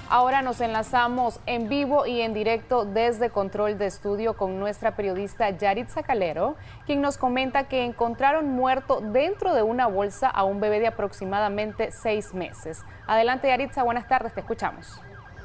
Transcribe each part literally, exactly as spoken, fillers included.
Ahora nos enlazamos en vivo y en directo desde Control de Estudio con nuestra periodista Yaritza Calero, quien nos comenta que encontraron muerto dentro de una bolsa a un bebé de aproximadamente seis meses. Adelante, Yaritza, buenas tardes, te escuchamos.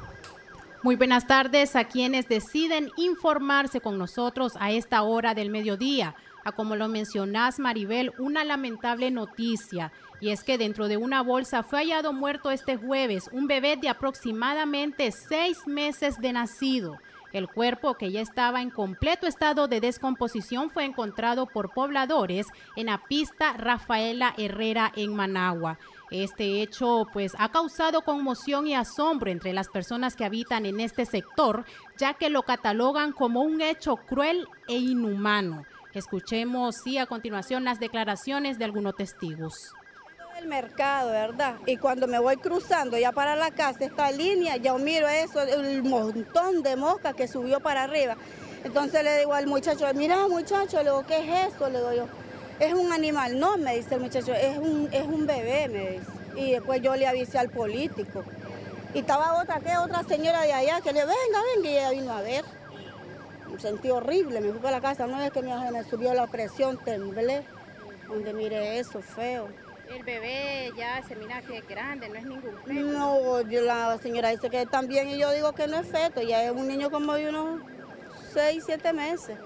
Muy buenas tardes a quienes deciden informarse con nosotros a esta hora del mediodía. A como lo mencionás, Maribel, una lamentable noticia, y es que dentro de una bolsa fue hallado muerto este jueves un bebé de aproximadamente seis meses de nacido. El cuerpo, que ya estaba en completo estado de descomposición, fue encontrado por pobladores en la pista Rafaela Herrera en Managua. Este hecho pues ha causado conmoción y asombro entre las personas que habitan en este sector, ya que lo catalogan como un hecho cruel e inhumano. Escuchemos sí a continuación las declaraciones de algunos testigos. El mercado, ¿verdad? Y cuando me voy cruzando ya para la casa, esta línea, ya miro eso, el montón de moscas que subió para arriba. Entonces le digo al muchacho, mira muchacho, le digo, ¿qué es eso? Le digo yo, es un animal. No, me dice el muchacho, es un, es un bebé, me dice. Y después yo le avisé al político. Y estaba otra, ¿qué? Otra señora de allá que le venga, venga, y ella vino a ver. Me sentí horrible, me fui a la casa, no es que me, me subió la presión, temblé, donde mire eso, feo. El bebé ya se mira que es grande, no es ningún feto. No, yo, la señora dice que también, y yo digo que no es feto, ya es un niño como de unos seis, siete meses.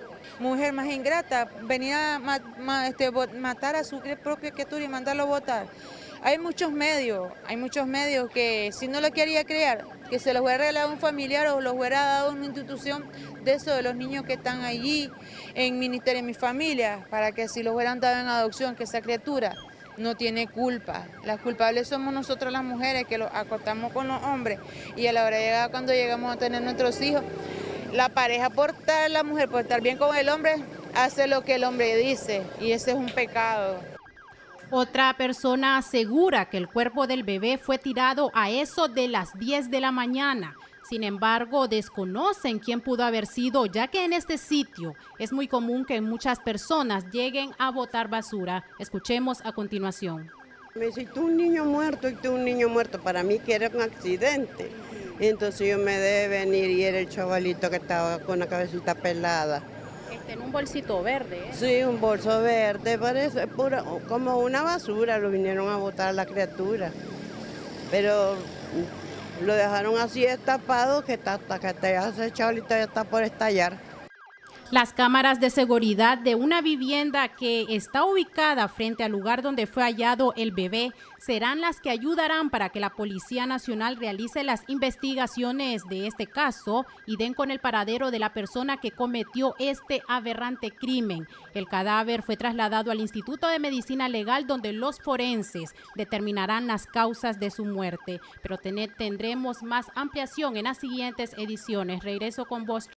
Mujer más ingrata, venía a ma, ma, este, matar a su propia criatura y mandarlo a votar. Hay muchos medios, hay muchos medios que si no lo quería criar, que se los hubiera regalado a un familiar o los hubiera dado a una institución de eso, de los niños que están allí en Ministerio de Mi Familia, para que si los hubieran dado en adopción, que esa criatura no tiene culpa. Las culpables somos nosotros las mujeres que los acostamos con los hombres y a la hora de llegar, cuando llegamos a tener nuestros hijos, la pareja por estar, la mujer por estar bien con el hombre, hace lo que el hombre dice y ese es un pecado. Otra persona asegura que el cuerpo del bebé fue tirado a eso de las diez de la mañana. Sin embargo, desconocen quién pudo haber sido, ya que en este sitio es muy común que muchas personas lleguen a botar basura. Escuchemos a continuación. Me dice, tú un niño muerto y tú un niño muerto, para mí que era un accidente. Entonces yo me debe venir y era el chavalito que estaba con la cabecita pelada. Este, en un bolsito verde, ¿eh? Sí, un bolso verde, parece pura, como una basura, lo vinieron a botar a la criatura. Pero lo dejaron así destapado que está, hasta que ese chavalito ya está por estallar. Las cámaras de seguridad de una vivienda que está ubicada frente al lugar donde fue hallado el bebé serán las que ayudarán para que la Policía Nacional realice las investigaciones de este caso y den con el paradero de la persona que cometió este aberrante crimen. El cadáver fue trasladado al Instituto de Medicina Legal, donde los forenses determinarán las causas de su muerte. Pero tendremos más ampliación en las siguientes ediciones. Regreso con vos.